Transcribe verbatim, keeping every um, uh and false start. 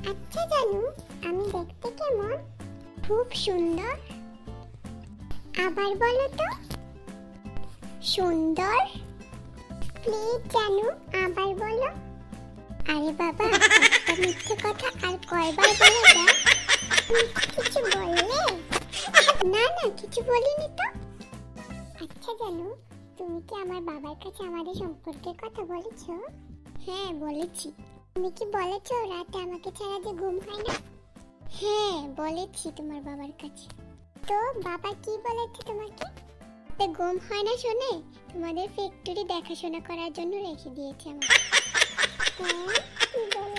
আচ্ছা জানু, আমি দেখতে কেমন? খুব সুন্দর। আবার বলো তো। সুন্দর। প্লিজ জানু, আবার বলো। আরে বাবা, একটা মিথ্যে কথা আর কয়বার বলা যায়? কিছু বললে? না না, কিছু বলিনি তো। আচ্ছা জানু, তুমি কি আমার বাবার কাছে আমাদের সম্পর্কের কথা বলেছো? হ্যাঁ বলেছি। তুমি কি বলেছো রাতে আমাকে ছাড়া যে ঘুম হয় না? হ্যাঁ বলেছি তোমার বাবার কাছে। তো বাবা কি বলেছে তোমাকে? তো ঘুম হয় না শুনে তোমাদের ফ্যাক্টরি দেখাশোনা করার জন্য রেখে দিয়েছে আমাকে। হ্যাঁ, কি বলো?